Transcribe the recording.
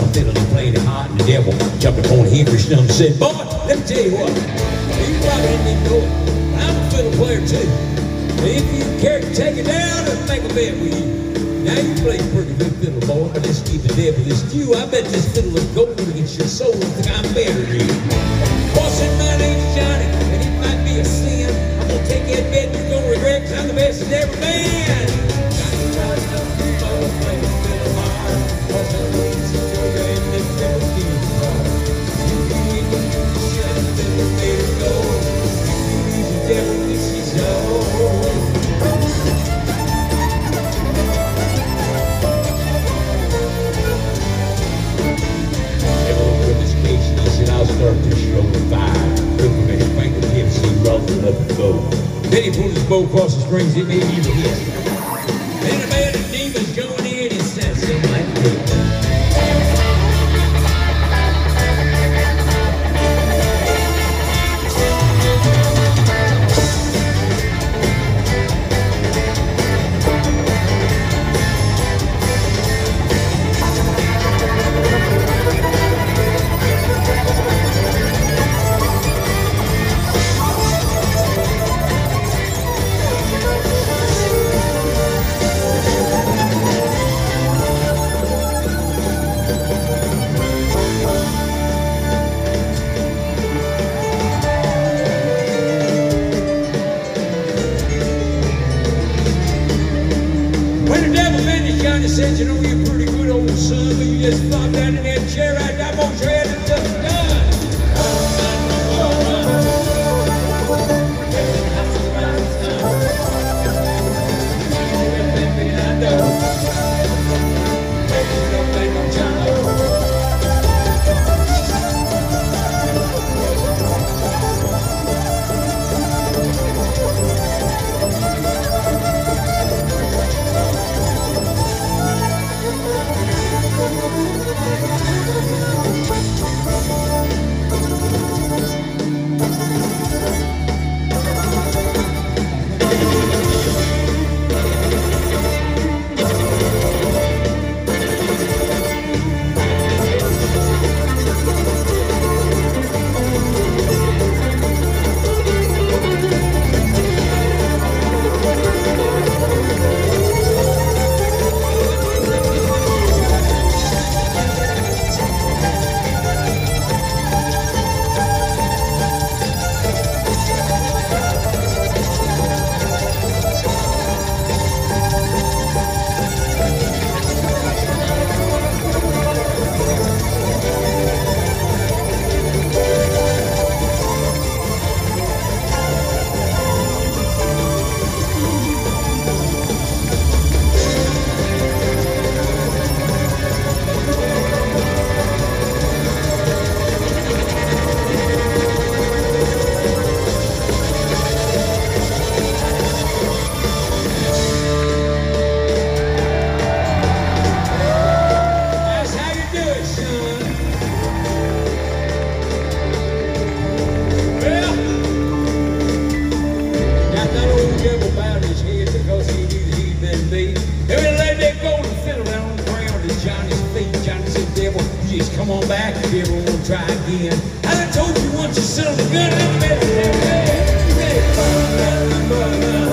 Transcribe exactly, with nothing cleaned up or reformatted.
a fiddle and played it hot, and the devil jumped upon him for stump and said, boy, let me tell you what, you probably didn't even know it, I'm a fiddle player too. If you care to take it down, I'll make a bet with you. Now you play pretty good fiddle, boy, but let's keep the devil this stew. I bet this fiddle is golden against your soul. You think I'm better than you? Boss said my name's Johnny, and it might be a sin. I'm gonna take that bet and you're gonna regret, cause I'm the best that ever been. Johnny tried to play the fiddle hard, boss said he's a joker and this devil feels hard. You ain't gonna do the shit, the fiddle made it go. He's the devil, this is old. I'll start this show with five. Look for me, fingertips, he rolling up the bow. Then he pulled his bow across the strings, it made even hit. Then a band of demons going in, it sounds something like this. Johnny said, you know, you're a pretty good old son, but you just flop down in that chair right now, both your head and just done. Come on back if you ever want to try again. I done told you once you settle the gun, I'm better than that.